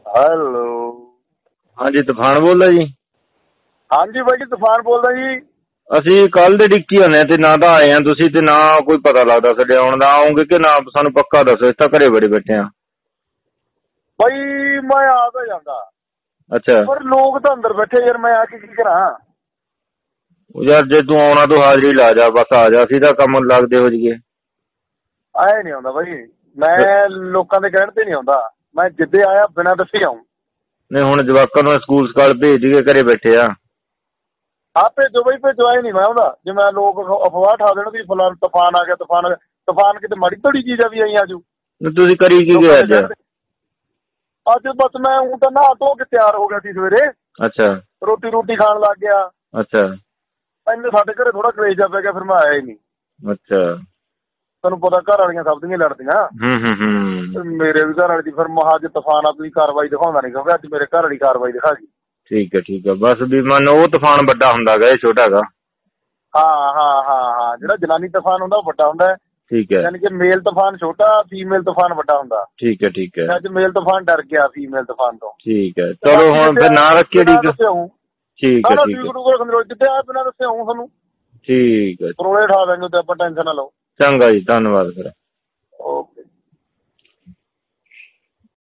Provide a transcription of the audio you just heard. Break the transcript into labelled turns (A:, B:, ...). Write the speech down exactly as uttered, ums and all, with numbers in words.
A: Hello.
B: ਹਾਂਜੀ ਤੂਫਾਨ ਬੋਲਦਾ ਜੀ।
A: ਹਾਂਜੀ ਬਾਈ ਜੀ ਤੂਫਾਨ ਬੋਲਦਾ ਜੀ।
B: ਅਸੀਂ ਕੱਲ ਦੇ ਡਿੱਕੀ ਹੁੰਦੇ ਹਾਂ ਤੇ ਨਾ ਤਾਂ ਆਏ ਆ ਤੁਸੀਂ ਤੇ ਨਾ ਕੋਈ ਪਤਾ ਲੱਗਦਾ ਸਾਡੇ ਆਉਣ ਦਾ। ਆਉਂਗੇ ਕਿ ਨਾ ਸਾਨੂੰ ਪੱਕਾ ਦੱਸੋ। ਇਸ ਤਾਂ ਘਰੇ ਬੜੇ ਬੈਠੇ ਆ
A: ਬਾਈ ਮੈਂ ਆ ਤਾਂ ਜਾਂਦਾ।
B: ਅੱਛਾ
A: ਪਰ ਲੋਕ ਤਾਂ ਅੰਦਰ ਬੈਠੇ ਯਾਰ, ਮੈਂ ਆ ਕੇ ਕੀ ਕਰਾਂ।
B: ਯਾਰ ਜੇ ਤੂੰ ਆਉਣਾ ਤੂੰ ਹਾਜ਼ਰੀ ਲਾ ਜਾ, ਬਸ ਆ ਜਾ, ਅਸੀਂ ਤਾਂ ਕੰਮ ਲੱਗਦੇ ਹੋ ਜਾਈਏ।
A: ਆਏ ਨਹੀਂ ਆਉਂਦਾ ਬਾਈ, ਮੈਂ ਲੋਕਾਂ ਦੇ ਕਹਿਣ ਤੇ ਨਹੀਂ ਆਉਂਦਾ। ਮੈਂ ਜਿੱਦੇ ਆਇਆ ਬਿਨਾਂ ਦੱਸੇ ਆਉਂ।
B: ਨਹੀਂ ਹੁਣ ਜਵਾਕਾਂ ਨੂੰ ਸਕੂਲ ਸਕਾਲ ਭੇਜ ਕੇ ਘਰੇ ਬੈਠੇ ਆ।
A: ਆ ਭੇਜੋ ਬਾਈ ਭੇਜੋ, ਆਏ ਨਹੀਂ ਮੈਂ ਆਉਂਦਾ। ਜੇ ਮੈਂ ਲੋਕ ਅਫਵਾਹ ਠਾ ਦੇਣ ਵੀ ਫਲਾਣ ਤੂਫਾਨ ਆ ਗਿਆ ਤੂਫਾਨ ਆ ਗਿਆ। ਤੂਫਾਨ ਕਿਤੇ ਮਾੜੀ ਧੜੀ ਚੀਜ਼ ਆ ਵੀ ਆਈ ਆਜੂ।
B: ਤੁਸੀਂ ਕਰੀ ਕੀ ਗਏ ਅੱਜ?
A: ਅੱਜ ਬਸ ਮੈਂ ਹੁਣ ਤਾਂ ਨਹਾ ਧੋ ਕੇ ਤਿਆਰ ਹੋ ਗਿਆ ਸੀ ਸਵੇਰੇ।
B: ਅੱਛਾ
A: ਰੋਟੀ ਰੋਟੀ ਖਾਣ ਲੱਗ ਗਿਆ।
B: ਅੱਛਾ
A: ਇੰਨੇ ਸਾਡੇ ਘਰੇ ਥੋੜਾ ਕਲੇਸ਼ ਜਾ ਪੈ ਗਿਆ, ਫਿਰ ਮੈਂ ਆਇਆ ਹੀ ਨਹੀਂ।
B: ਅੱਛਾ
A: ਤੁਹਾਨੂੰ ਪਤਾ ਘਰ ਵਾਲੀਆਂ ਸਭ ਦੀਆਂ ਲੜਦੀਆਂ।
B: ਹੂੰ ਹੂੰ ਹੂੰ
A: ਮੇਰੇ ਵੀ ਘਰ ਵਾਲੀ ਦੀ ਫਿਰ ਮਹਾ ਅੱਜ ਤੂਫਾਨ ਆ, ਤੁਸੀਂ ਕਾਰਵਾਈ ਦਿਖਾਉਂਦਾ ਨਹੀਂ ਕਿਉਂਕਿ ਅੱਜ ਮੇਰੇ ਘਰ ਵਾਲੀ ਕਾਰਵਾਈ ਦਿਖਾ ਗਈ।
B: ਠੀਕ ਹੈ ਠੀਕ ਹੈ। ਬਸ ਵੀ ਮੰਨ ਉਹ ਤੂਫਾਨ ਵੱਡਾ ਹੁੰਦਾ ਗਾ, ਇਹ ਛੋਟਾ ਹੈਗਾ।
A: ਹਾਂ ਹਾਂ ਹਾਂ ਹਾਂ ਜਿਹੜਾ ਜਨਾਨੀ ਤੂਫਾਨ ਹੁੰਦਾ ਉਹ ਵੱਡਾ ਹੁੰਦਾ।
B: ਠੀਕ ਹੈ।
A: ਯਾਨੀ ਕਿ ਮੇਲ ਤੂਫਾਨ ਛੋਟਾ, ਫੀਮੇਲ ਤੂਫਾਨ ਵੱਡਾ ਹੁੰਦਾ।
B: ਠੀਕ ਹੈ ਠੀਕ ਹੈ।
A: ਅੱਜ ਮੇਲ ਤੂਫਾਨ ਡਰ ਗਿਆ ਫੀਮੇਲ ਤੂਫਾਨ ਤੋਂ।
B: ਠੀਕ ਹੈ ਚਲੋ ਹੁਣ ਫਿਰ ਨਾਂ ਰੱਖੀਏ। ਠੀਕ ਹੈ ਠੀਕ ਹੈ ਠੀਕ ਹੈ
A: ਜਿੱਦੇ ਆ ਬਿਨਾਂ ਦੱਸਿਆ ਹੂੰ ਤੁਹਾਨੂੰ।
B: ਠੀਕ ਹੈ
A: ਪਰੋਲੇ ਠਾ ਦਾਂਗੇ ਉੱਤੇ, ਆਪਾਂ ਟੈਨਸ਼ਨ ਨਾ ਲਓ।
B: ਚੰਗਾ ਜੀ ਧੰਨਵਾਦ ਫਿਰ।
A: ਓਕੇ।